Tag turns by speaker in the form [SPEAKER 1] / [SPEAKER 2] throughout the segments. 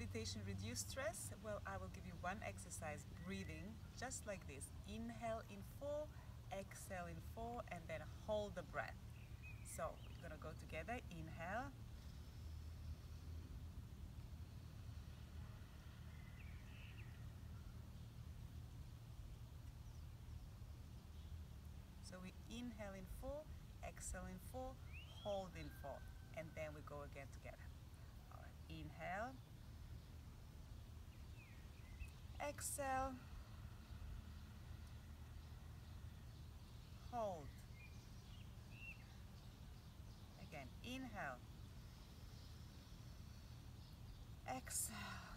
[SPEAKER 1] meditation reduce stress? Well, I will give you one exercise, breathing, just like this. Inhale in 4, exhale in 4, and then hold the breath. So we're gonna go together. Inhale. So we inhale in 4, exhale in 4, hold in 4, and then we go again together. All right, inhale, exhale, hold. Again, inhale, exhale,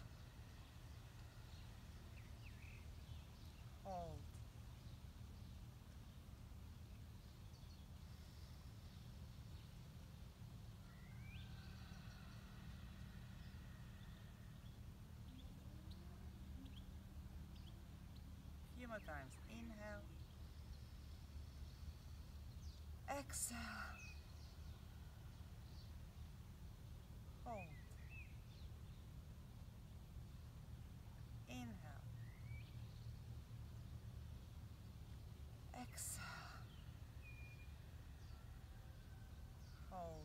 [SPEAKER 1] hold. Few more times. Inhale, exhale, hold. Inhale, exhale, hold.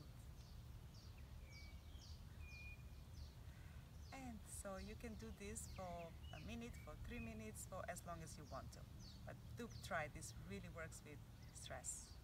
[SPEAKER 1] And so you can do this for a minute, for 3 minutes, for as long as you want to. But do try, this really works with stress.